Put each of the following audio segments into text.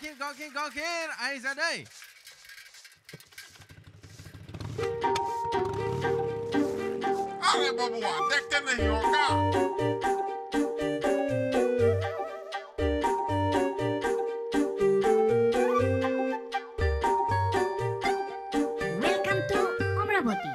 গাখীৰ আহিছা দেই আরে বাবুয়া দেখতে নেই হোগা Welcome to Amravati.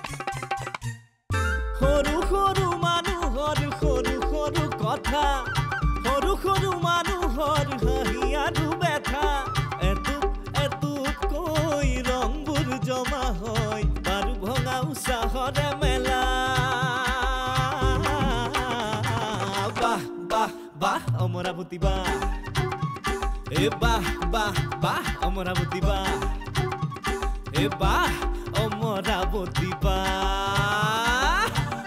সৰু সৰু মানুহৰ সৰু সৰু কথা সৰু সৰু মানুহৰ হাঁহি আৰু ব্যথা এটুপ কৈ ৰংবোৰ জমা হয় বাৰু ভঙা উৎসাহৰে মেলা বাহ বাহ বাহ অমৰাৱতী বাহ এ বাহ বাহ বাহ অমৰাৱতী বাহ এ বাহ অমৰাৱতী বাহ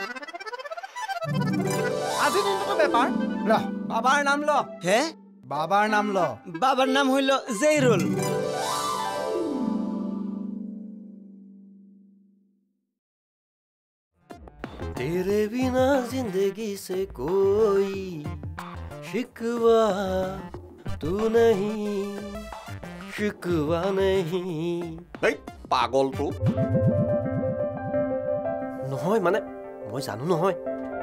আজি দিনটো বেপাৰ ল বাবার নাম ল হে বাবার নাম ল বাবার নাম হইল জেইরুল तेरे बिना जिंदगी से कोई शिकवा तू नहीं शिकवा नहीं এই পাগল তো নহয় মানে মই জানো নহয়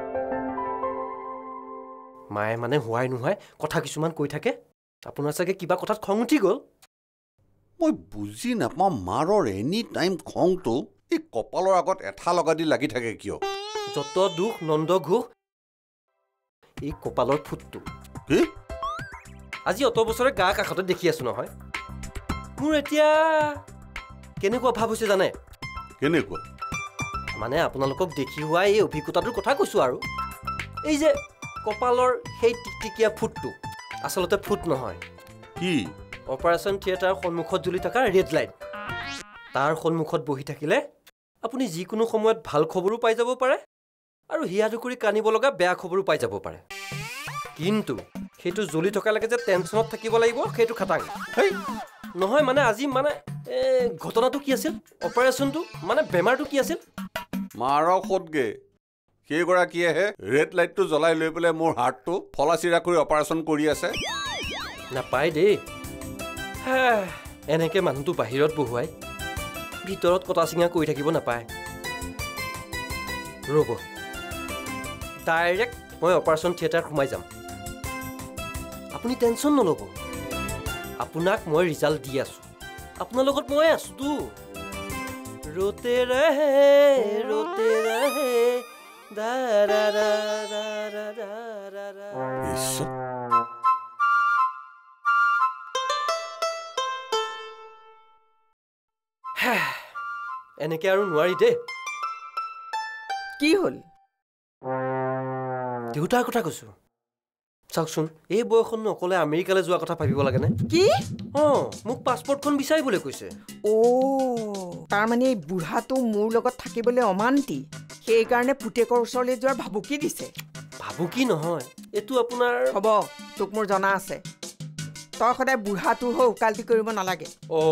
মায়ে মানে হোৱাই নহয় কথা কিছুমান কৈ থাকে আপোনাৰ চাগে কিবা কথাত খং উঠি গ'ল মই বুজি নাপাওঁ মাৰৰ এনি টাইম খংটো এই কপালৰ আগত এঠা লগা দি লাগি থাকে কিয় যত দুখ নন্দ ঘোষ এই কপালৰ ফুটটো কি আজি অত বছৰে গা কাষতে দেখি আছো নহয় মোৰ এতিয়া কেনেকুৱা ভাৱ হৈছে জানে কেনেকুৱা মানে আপোনালোকক দেখি হোৱা এই অভিজ্ঞতাটোৰ কথা কৈছো আৰু এই যে কপালৰ সেই টিকটিকিয়া ফুটটো আচলতে ফুট নহয় কি অপাৰেশ্যন থিয়েটাৰৰ সন্মুখত জ্বলি থকা ৰেড লাইট তাৰ সন্মুখত বহি থাকিলে আপুনি যিকোনো সময়ত ভাল খবৰো পাই যাব পাৰে আৰু হিয়াদুকুৰি কানিব লগা বেয়া খবৰো পাই যাব পাৰে কিন্তু সেইটো জ্বলি থকালৈকে যে টেনচনত থাকিব লাগিব সেইটো খাটাং হেই নহয় মানে আজি মানে ঘটনাটো কি আছিল অপাৰেশ্যনটো মানে বেমাৰটো কি আছিল মাৰক সদগে সেইগৰাকীয়েহে ৰেড লাইটটো জ্বলাই লৈ পেলাই মোৰ হাৰ্টটো ফলাচিৰা কৰি অপাৰেশ্যন কৰি আছে নাপায় দেই এনেকে মানুহটো বাহিৰত বহুৱাই ভিতৰত কটা চিঙা কৰি থাকিব নাপায় ৰ'ব ডাইৰেক্ট মই অপাৰেশ্যন থিয়েটাৰত সোমাই যাম আপুনি টেনশ্যন নল'ব আপোনাক মই ৰিজাল্ট দি আছোঁ আপোনাৰ লগত মই আছোঁতো ৰোতে ৰহে দা ৰা ৰা ৰা ৰা ৰা ৰা ঈশ্বৰ এনেকে আৰু নোৱাৰি দেই কি হ'ল দেউতাৰ কথা কৈছো চাওকচোন এই বয়সত অকলে আমেৰিকালৈ যোৱা কথা ভাবিব লাগেনে কি মোক পাছপৰ্টখন বিচাৰিবলৈ কৈছে তাৰমানে এই বুঢ়াটো মোৰ লগত থাকিবলৈ অমান্তি সেইকাৰণে পুতেকৰ ওচৰলৈ যোৱাৰ ভাবুকি দিছে ভাবুকি নহয় এইটো আপোনাৰ হ'ব তোক মোৰ জনা আছে তই সদায় বুঢ়াটো হৈ উকালতি কৰিব নালাগে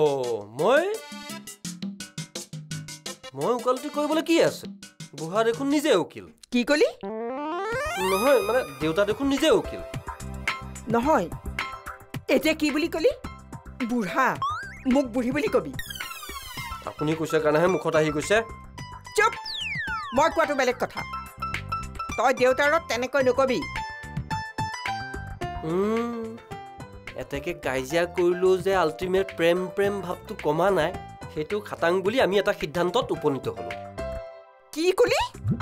মই উকালতি কৰিবলৈ কি আছে বুঢ়া দেখোন নিজে উকিল কি কলি নহয় মানে দেউতা দেখোন নিজে উকিল নহয় এতিয়া কি বুলি কলি বুঢ়া মোক বুঢ়ী বুলি কবি আপুনি কৈছে কাৰণেহে মুখত আহি গৈছে চুপ মই কোৱাটো বেলেগ কথা তই দেউতাৰত তেনেকৈ নকবি এতেকে কাজিয়া কৰিলো যে আল্টিমেট প্ৰেম ভাৱটো কমা নাই সেইটো খাটাং বুলি আমি এটা সিদ্ধান্তত উপনীত হলো কি কলি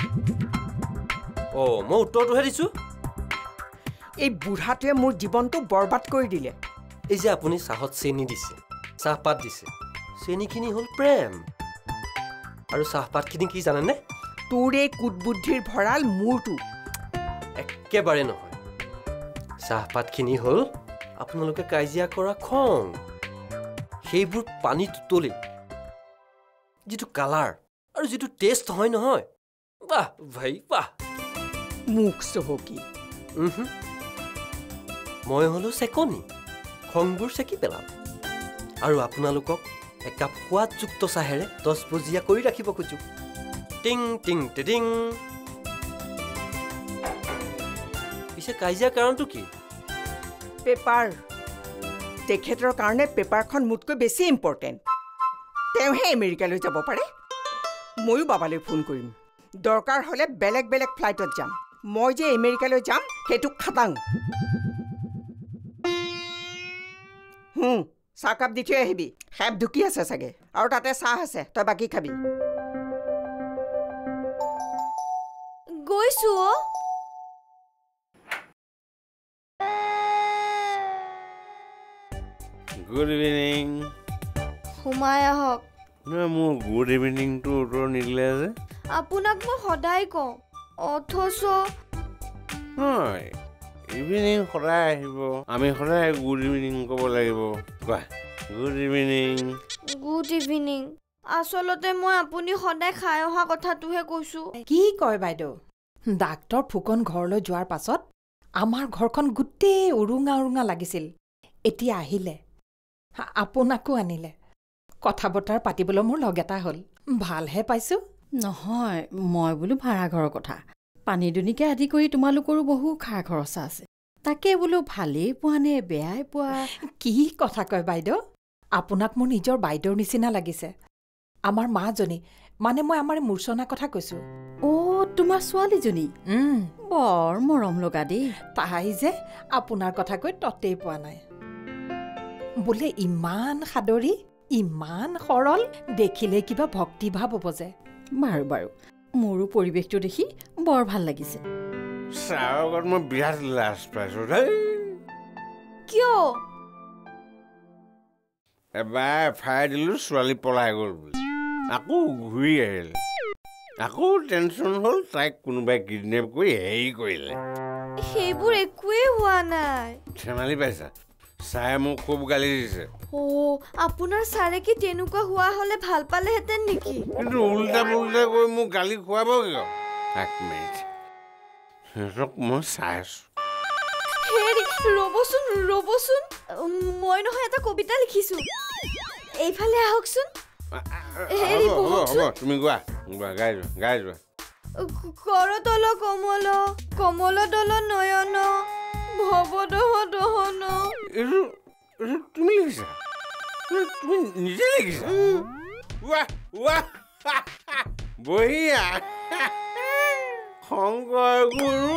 মই উত্তৰটোহে দিছো এই বুঢ়াটোৱে মোৰ জীৱনটো বৰবাদ কৰি দিলে এই যে আপুনি চাহত চেনি দিছে চাহপাত দিছে চেনিখিনি হ'ল প্ৰেম আৰু চাহপাতখিনি কি জানেনে তোৰ এই কুটবুদ্ধিৰ ভঁৰাল মোৰটো একেবাৰে নহয় চাহপাতখিনি হ'ল আপোনালোকে কাজিয়া কৰা খং সেইবোৰ পানীত উতলি যিটো কালাৰ আৰু যিটো টেষ্ট হয় নহয় বাহ ভাই বাহ মুখ চহকী মই হলো চেকনি খংবোৰ চেকি পেলাম আৰু আপোনালোকক একাপ সোৱাদযুক্ত চাহেৰে 10 বজীয়া কৰি ৰাখিব খোজো টিং টিং টিং পিছে কাজিয়া কাৰণটো কি পেপাৰ তেখেতৰ কাৰণে পেপাৰখন মোতকৈ বেছি ইম্পৰ্টেণ্ট তেওঁহে আমেৰিকালৈ যাব পাৰে ময়ো বাবালৈ ফোন কৰিম দৰকাৰ হ'লে বেলেগ বেলেগ ফ্লাইটত যাম মই যে আমেৰিকালৈ যাম সেইটো খাটাং চাহকাপ দি থৈ আহিবি খেপ ঢুকি আছে চাগে আৰু তাতে চাহ আছে তই বাকী খাবি গৈছো গুড ইভিনিং সোমাই আহক নহয় মোৰ গুড ইভিনিংটো উত্তৰ নিদিলে যে আপোনাক মই সদায় কওঁ অথচ হয় ইভিনিং সদায় আহিব আমি সদায় গুড ইভিনিং ক'ব লাগিব কোৱা গুড ইভিনিং গুড ইভিনিং আচলতে মই আপুনি সদায় খাই অহা কথাটোহে কৈছো কি কয় বাইদেউ ডাক্তৰ ফুকন ঘৰলৈ যোৱাৰ পাছত আমাৰ ঘৰখন গোটেই উৰুঙা উৰুঙা লাগিছিল এতিয়া আহিলে আপোনাকো আনিলে কথা বতৰা পাতিবলৈ মোৰ লগ এটা হ'ল ভালহে পাইছো নহয় মই বোলো ভাড়া ঘৰৰ কথা পানী দুনিকে আদি কৰি তোমালোকৰো বহু খা খৰচা আছে তাকে বোলো ভালেই পোৱা নে বেয়াই পোৱা কি কথা কয় বাইদেউ আপোনাক মোৰ নিজৰ বাইদেউৰ নিচিনা লাগিছে আমাৰ মাজনী মানে মই আমাৰ মূৰ্ছনাৰ কথা কৈছো তোমাৰ ছোৱালীজনী বৰ মৰম লগা দেই তাই যে আপোনাৰ কথা কৈ ততেই পোৱা নাই বোলে ইমান সাদৰী ইমান সৰল দেখিলে কিবা ভক্তিভাৱ হ'ব যে বাৰু বাৰু মোৰো পৰিৱেশটো দেখি বৰ ভাল লাগিছে চাহত মই বিৰাট লাজ পাইছো দেই কিয় এবাৰ এফাই দিলো ছোৱালী পলাই গ'ল বুলি আকৌ ঘূৰি আহিল আকৌ টেনশ্যন হ'ল তাইক কোনোবাই কিডনেপ কৰি হেৰি কৰিলে সেইবোৰ একোৱেই হোৱা নাই ধেমালি পাইছা ছাৰে মোক খুব গালি দিছে আপোনাৰ ছাৰে কি তেনেকুৱা হোৱা হ'লে ভাল পালেহেঁতেন নেকি কিন্তু উল্টা পুল্টা কৰি মোক গালি খুৱাব কিয় এক মিনিট সিহঁতক মই চাই আছো হেৰি ৰ'বচোন মই নহয় এটা কবিতা লিখিছো এইফালে আহকচোন হেৰি হ'ব তুমি গোৱা গাই যোৱা কৰতল কমল কমল দল নয়ন ভৱদহ দহন এইটো তুমি লিখিছা তুমি নিজে লিখিছা বঢ়িয়া শংকৰ গুৰু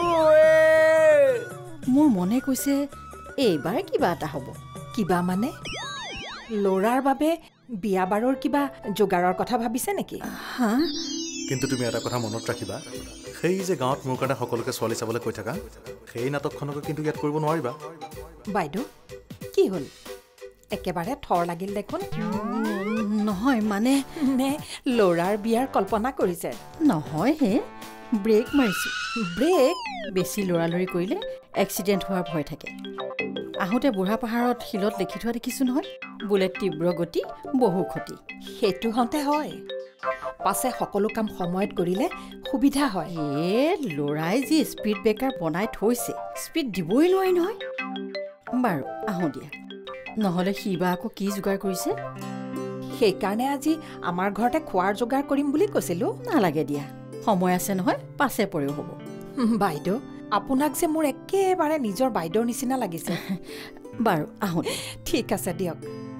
মোৰ মনে কৈছে এইবাৰ কিবা এটা হ'ব কিবা মানে ল'ৰাৰ বাবে বিয়া বাৰৰ কিবা যোগাৰৰ কথা ভাবিছে নেকি হা কিন্তু তুমি এটা কথা মনত ৰাখিবা সেই যে গাঁৱত মোৰ কাৰণে সকলোকে ছোৱালী চাবলৈ কৈ থাকা সেই নাটকখনকে কিন্তু ইয়াত কৰিব নোৱাৰিবা বাইদেউ কি হ'ল একেবাৰে থৰ লাগিল দেখোন নহয় মানে নে ল'ৰাৰ বিয়াৰ কল্পনা কৰিছে নহয় হে ব্ৰেক মাৰিছোঁ ব্ৰেক বেছি লৰালৰি কৰিলে এক্সিডেণ্ট হোৱাৰ ভয় থাকে আহোঁতে বুঢ়া পাহাৰত শিলত লিখি থোৱা দেখিছোঁ নহয় বোলে তীব্ৰ গতি বহু ক্ষতি সেইটো হওঁতে হয় পাছে সকলো কাম সময়ত কৰিলে সুবিধা হয় ল'ৰাই যি স্পীড ব্ৰেকাৰ বনাই থৈছে স্পীড দিবই নোৱাৰি নহয় বাৰু আহোঁ দিয়া নহ'লে সি বা আকৌ কি যোগাৰ কৰিছে সেইকাৰণে আজি আমাৰ ঘৰতে খোৱাৰ যোগাৰ কৰিম বুলি কৈছিলোঁ নালাগে দিয়া সময় আছে নহয় পাছে পৰেও হ'ব বাইদেউ আপোনাক যে মোৰ একেবাৰে নিজৰ বাইদেউৰ নিচিনা লাগিছে বাৰু আহোঁ ঠিক আছে দিয়ক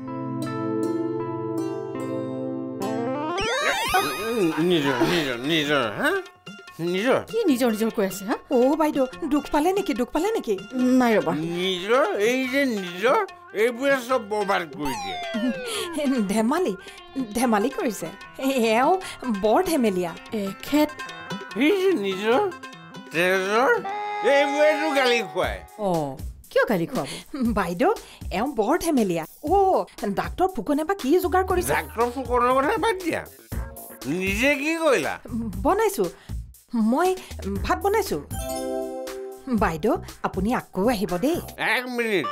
নিজৰ কি নিজৰ নিজৰ কৈ আছে হা বাইদেউ দুখ পালে নেকি নাই ৰ'বা নিজৰ এই যে নিজৰ এইবোৰে চব বৰবাদ কৰি দিয়ে ধেমালি কৰিছে এওঁ বৰ ধেমেলীয়া এখেত এই যে নিজৰ তেজৰ এইবোৰেতো গালি খুৱায় কিয় গালি খুৱাব বাইদেউ এওঁ বৰ ধেমেলীয়া ডাক্তৰ ফুকনে বা কি যোগাৰ কৰিছে ডাক্তৰ ফুকনৰ কথা বাদ দিয়া নিজে কি কৰিলা বনাইছো মই ভাত বনাইছো বাইদেউ আপুনি আকৌ আহিব দেই এক মিনিট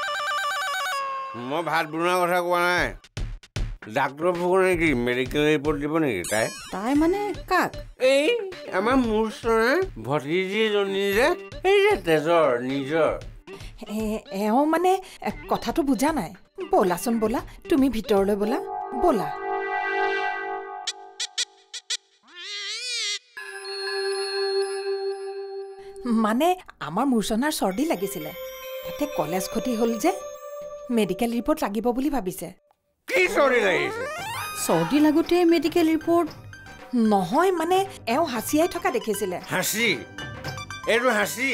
মই ভাত বনোৱাৰ কথা কোৱা নাই ডাক্তৰ ফুকনে কি মেডিকেল ৰিপৰ্ট দিব নেকি তাই মানে কাক এই আমাৰ মূৰ্ছনা ভতিজীজনী যে এই যে তেজৰ নিজৰ এওঁ মানে কথাটো বুজা নাই ব'লাচোন ব'লা তুমি ভিতৰলৈ ব'লা মানে আমাৰ মূৰ্ছনাৰ চৰ্দি লাগিছিলে তাতে কলেজ ক্ষতি হ'ল যে মেডিকেল ৰিপৰ্ট লাগিব বুলি ভাবিছে কি চৰ্দি লাগিছে চৰ্দি লাগোতে মেডিকেল ৰিপৰ্ট নহয় মানে এওঁ হাঁচিয়াই থকা দেখিছিলে হাঁচি এইটো হাঁচি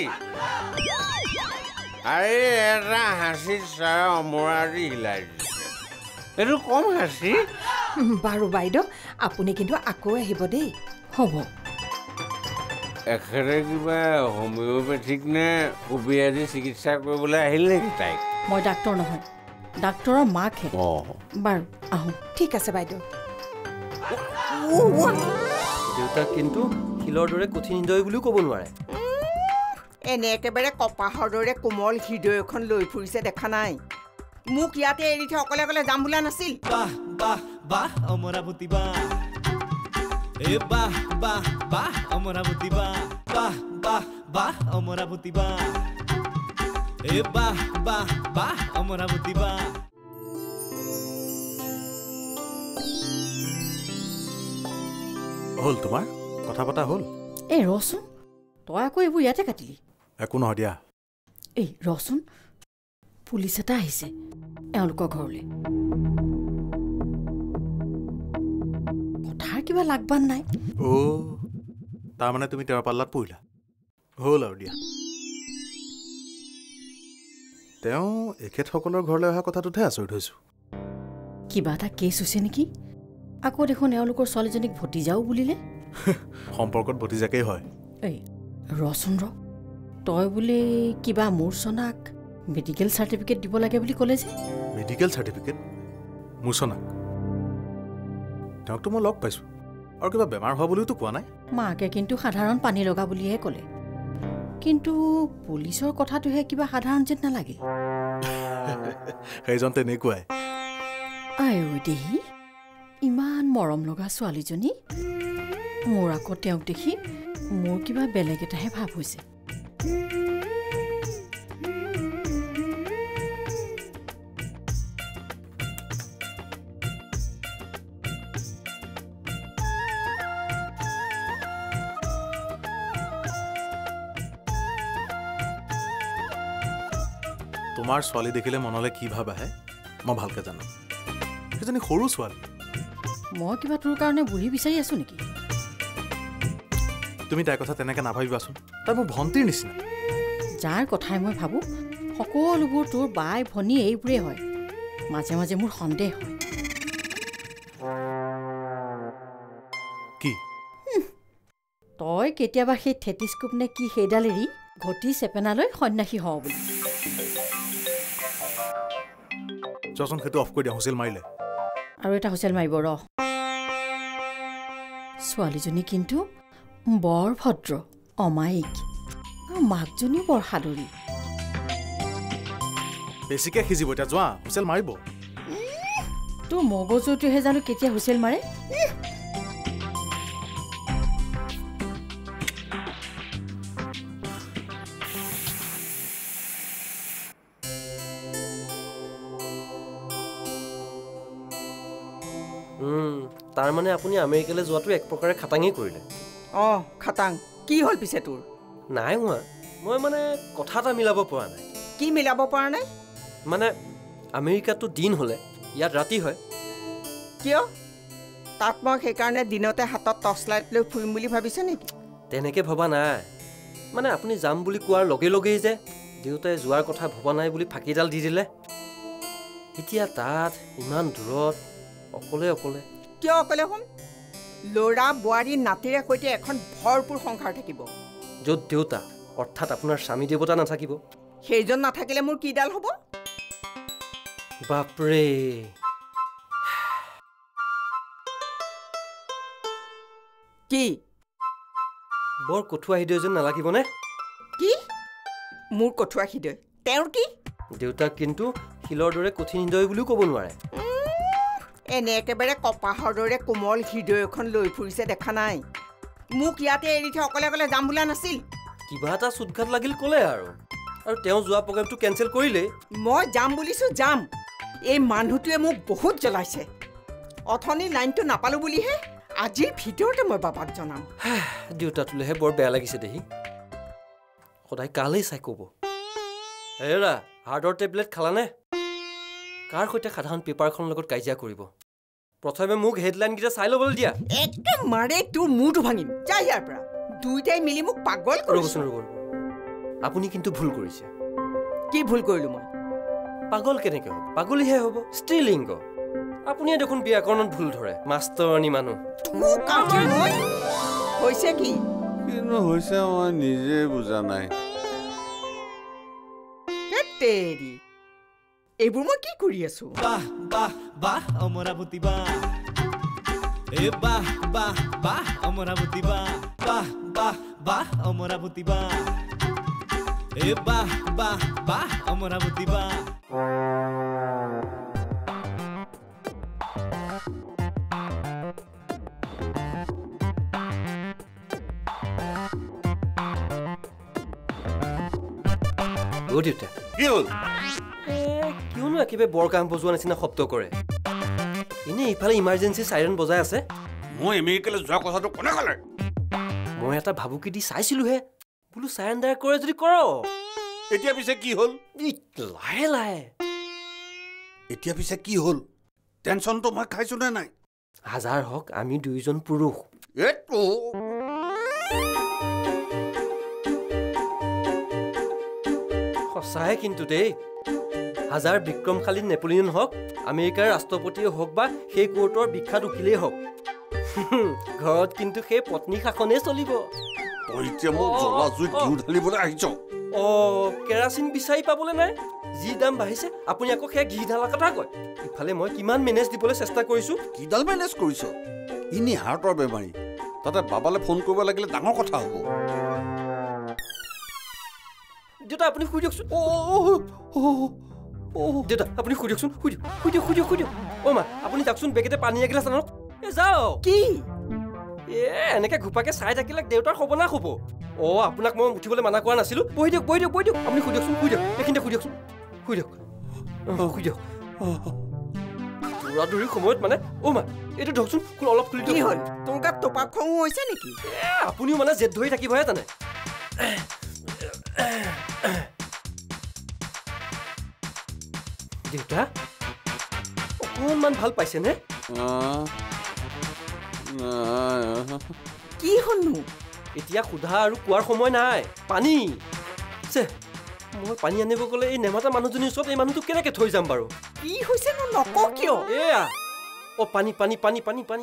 আৰে এটা হাঁচি চাৰা অমৰাদি হিলাই দিছে এইটো কম হাঁচি বাৰু বাইদেউ আপুনি কিন্তু আকৌ আহিব দেই হ'ব এখেতে কিবা হোমিঅ'পেথিক নে কবিৰাজী চিকিৎসা কৰিবলৈ আহিল নেকি তাইক মই ডাক্তৰ নহয় ডাক্তৰৰ মাকহে বাৰু আহোঁ ঠিক আছে বাইদেউ দেউতাক কিন্তু শিলৰ দৰে কঠিন হৃদয় বুলিও ক'ব নোৱাৰে এনে একেবাৰে কপাহৰ দৰে কোমল হৃদয় এখন লৈ ফুৰিছে দেখা নাই মোক ইয়াতে এৰি থৈ অকলে অকলে যাম বোলা নাছিল বাহ বাহ বাহ অমৰাৱতী বাহ এ বাহ বাহ বাহ অমৰাৱতী বাহ বাহ বাহ বাহ অমৰাৱতী বাহ এ বাহ বাহ বাহ অমৰাৱতী বাহ হ'ল তোমাৰ কথা পতা হ'ল এই ৰচোন তই আকৌ এইবোৰ ইয়াতে কাটিলি একো নহয় দিয়া এই ৰচোন পুলিচ এটা আহিছে এওঁলোকৰ ঘৰলৈ কথাৰ কিবা লাগবান নাই তাৰমানে তুমি তেওঁৰ পাল্লাত পৰিলা হ'ল আৰু দিয়া তেওঁ এখেতসকলৰ ঘৰলৈ অহা কথাটোতহে আচৰিত হৈছোঁ কিবা এটা কেছ হৈছে নেকি আকৌ দেখোন এওঁলোকৰ ছোৱালীজনীক ভতিজাও বুলিলে সম্পৰ্কত ভতিজাকেই হয় এই ৰচোন তই বোলে কিবা মোৰ চনাক মেডিকেল চাৰ্টিফিকেট দিব লাগে বুলি ক'লে যে মেডিকেল চাৰ্টিফিকেট মোৰ চনাক তেওঁকতো মই লগ পাইছোঁ আৰু কিবা বেমাৰ হোৱা বুলিওতো কোৱা নাই মাকে কিন্তু সাধাৰণ পানী লগা বুলিহে ক'লে কিন্তু পুলিচৰ কথাটোহে কিবা সাধাৰণ যেন নালাগিল সেইজন তেনেকুৱাই আই দেহি ইমান মৰম লগা ছোৱালীজনী মোৰ আকৌ তেওঁক দেখি মোৰ কিবা বেলেগ এটাহে ভাৱ হৈছে তোমাৰ ছোৱালী দেখিলে মনলৈ কি ভাব আহে মই ভালকৈ জানো সেইজনী সৰু ছোৱালী মই কিবা তোৰ কাৰণে বুঢ়ী বিচাৰি আছো নেকি তুমি তাইৰ কথা তেনেকৈ নাভাবিবাচোন তাই মোৰ ভণ্টিৰ নিচিনা যাৰ কথাই মই ভাবোঁ সকলোবোৰ তোৰ বাই ভনী এইবোৰেই হয় মাজে মাজে মোৰ সন্দেহ হয় কি তই কেতিয়াবা সেই থেটিস্কোপ নে কি সেইডাল এৰি ঘটি চেপেনালৈ সন্যাসী হওঁ বুলি চোৱাচোন সেইটো অফ কৰি দিয়া হুইচেল মাৰিলে আৰু এটা হুইচেল মাৰিব ছোৱালীজনী কিন্তু বৰ ভদ্ৰ অমায়িক আৰু মাকজনীও বৰ সাদৰী বেছিকৈ সিজিব এতিয়া যোৱা হুইচেল মাৰিব তোৰ মগজুটোহে জানো কেতিয়া হুইচেল মাৰে তাৰমানে আপুনি আমেৰিকালৈ যোৱাটো এক প্ৰকাৰে খাটাঙেই কৰিলে খাটাং কি হ'ল পিছে তোৰ নাই হোৱা মই মানে কথা এটা মিলাব পৰা নাই কি মিলাব পৰা নাই মানে আমেৰিকাতো দিন হ'লে ইয়াত ৰাতি হয় কিয় তাত মই সেইকাৰণে দিনতে হাতত টৰ্চ লাইট লৈ ফুৰিম বুলি ভাবিছে নেকি তেনেকৈ ভবা নাই মানে আপুনি যাম বুলি কোৱাৰ লগে লগেই যে দেউতাই যোৱাৰ কথা ভবা নাই বুলি ফাঁকিডাল দি দিলে এতিয়া তাত ইমান দূৰত অকলে অকলে কিয় অকলে হ'ম ল'ৰা বোৱাৰী নাতিৰে সৈতে এখন ভৰপূৰ সংসাৰ থাকিব য'ত দেউতা অৰ্থাৎ আপোনাৰ স্বামী দেৱতা নাথাকিব সেইজন নাথাকিলে মোৰ কিডাল হ'ব বাপৰে কি বৰ কঠুৱা হৃদয় যেন নালাগিবনে কি মোৰ কঠুৱা হৃদয় তেওঁৰ কি দেউতাক কিন্তু শিলৰ দৰে কঠিন হৃদয় বুলিও ক'ব নোৱাৰে এনে একেবাৰে কপাহৰ দৰে কোমল হৃদয় এখন লৈ ফুৰিছে দেখা নাই মোক ইয়াতে এৰি থৈ অকলে অকলে যাম বোলা নাছিল কিবা এটা চুটঘাট লাগিল ক'লে আৰু তেওঁ যোৱা প্ৰগ্ৰেমটো কেঞ্চেল কৰিলে মই যাম বুলিছোঁ যাম এই মানুহটোৱে মোক বহুত জ্বলাইছে অথনি লাইনটো নাপালোঁ বুলিহে আজিৰ ভিতৰতে মই বাবাক জনাম দেউতাটোলেহে বৰ বেয়া লাগিছে দেহি সদায় কালেই চাই ক'ব হেৰা হাৰ্টৰ টেবলেট খালানে কাৰ সৈতে সাধাৰণ পেপাৰখনৰ লগত কাজিয়া কৰিব প্ৰথমে মোক হেডলাইন গিটা চাই ল'বলৈ দিয়া একেবাৰে তোৰ মূৰটো ভাঙিম যা ইয়াৰ পৰা দুইটাই মিলি মোক পাগল কৰিছ আপুনি কিন্তু ভুল কৰিছে কি ভুল কৰিলো মই পাগল কেনেকে হ'ব পাগলিহে হ'ব স্ত্ৰীলিংগ আপুনিয়ে দেখোন ব্যাকৰণত ভুল ধৰে মাষ্টৰণী মানুহ হৈছে কি কিনো হৈছে মই নিজে বুজা নাই তেৰি এইবোৰ মই কি কৰি আছো বাহ বাহ বাহ অমৰাৱতী বাহ বাহ বাহ বাহ অমৰাৱতী বাহ বাহ বাহ বাহ অমৰাৱতী বাহ বাহ বাহ বাহ অমৰাৱতী বাহ দেউতা কি হ'ল কিয়নো একেবাৰে বৰ কাম বজোৱা নিচিনা শব্দ কৰে এনেই ইফালে ইমাৰ্জেঞ্চি চাইৰেন বজাই আছে মই আমেৰিকালৈ যোৱা কথাটো কোনে ক'লে মই এটা ভাবুকি দি চাইছিলোহে বোলো চাৰেণ্ডাৰ কৰে যদি কৰ এতিয়া পিছে কি হ'ল লাহে লাহে এতিয়া পিছে কি হ'ল টেনচনটো মই খাইছো নে নাই হাজাৰ হওক আমি দুইজন পুৰুষ এইটো সঁচাই কিন্তু দেই হাজাৰ বিক্ৰমশালী নেপোলিয়ন হওক আমেৰিকাৰ ৰাষ্ট্ৰপতিয়ে হওক বা সেই কোৰ্টৰ বিখ্যাত উকিলেই হওক ঘৰত কিন্তু সেই পত্নী শাসনেই চলিব কেৰাচিন বিচাৰি পাবলৈ নাই যি দাম বাঢ়িছে আপুনি আকৌ সেই ঘি ঢালা কথা কয় ইফালে মই কিমান মেনেজ দিবলৈ চেষ্টা কৰিছো কিডাল মেনেজ কৰিছ ইনি হাৰ্টৰ বেমাৰী তাতে বাবালৈ ফোন কৰিব লাগিলে ডাঙৰ কথা হ'ব দেউতা আপুনি শুই দিয়কচোন দেউতা আপুনি শুই দিয়কচোন শুই দিয়ক অ' মা আপুনি যাওকচোন বেগেতে পানী এগিলাচ আনক যাওক কি এনেকে ঘোপাকে চাই থাকিলে দেউতাৰ সৰ্বনাশ হ'ব আপোনাক মই উঠিবলৈ মানা কৰা নাছিলো বহি দিয়ক আপুনি শুই দিয়কচোন এইখিনিতে শুই দিয়কচোন শুই দিয়ক দৌৰা-দৌৰিৰ সময়ত মানে মা এইটো ধৰকচোন অলপ খুলি দিয়ক তোৰ গাত টোপা খং হৈছে নেকি আপুনিও মানে জেদ ধৰি থাকিবহে জানে দেউতা অকণমান ভাল পাইছেনে কি হলনো এতিয়া সোধা আৰু কোৱাৰ সময় নাই পানী মই পানী আনিব গ'লে এই নেমাতা মানুহজনীৰ ওচৰত এই মানুহটোক কেনেকে থৈ যাম বাৰু কি হৈছে নো নকওঁ কিয় এয়া পানী পানী পানী পানী পানী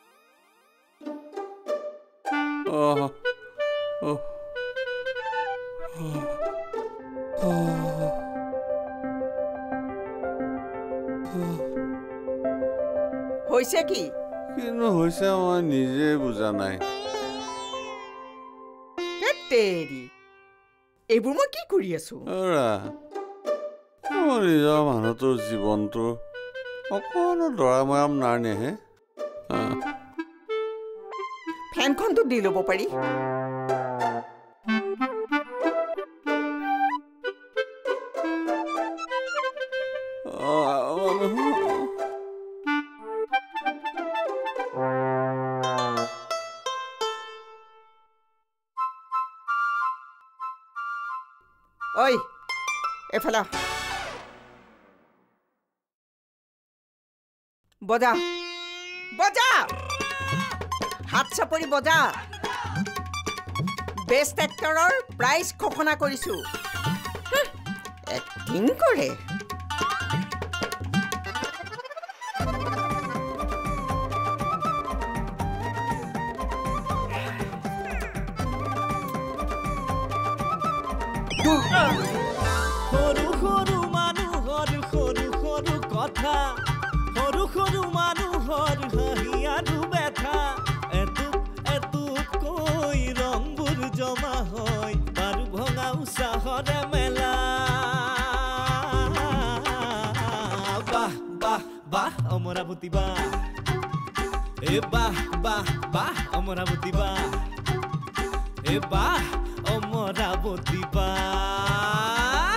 হৈছে কি কিনো হৈছে মই নিজে বুজা নাই তেৰি এইবোৰ মই কি কৰি আছো মোৰ নিজৰ মানুহটোৰ জীৱনটো অকণো দৰা মৰম নানেহে ফেনখনটো দি ল'ব পাৰি ঐ এফালে বজা হাত চাপৰি বজা বেষ্ট এক্টৰৰ প্ৰাইজ ঘোষণা কৰিছো এক্টিং কৰে সৰু সৰু মানুহৰ সৰু সৰু কথা সৰু সৰু মানুহৰ হাঁহি আৰু ব্যথা এটুপকৈ ৰংবোৰ জমা হয় বাৰু ভঙা উৎসাহৰে মেলা বাহ বাহ বাহ অমৰাৱতী বাহ বাহ বাহ বাহ অমৰাৱতী বাহ বাহ অমৰাৱতী বাহ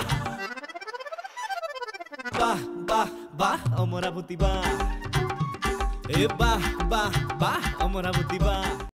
বাহ বাহ বাহ অমৰাৱতী বাহ বাহ বাহ বাহ অমৰাৱতী বাহ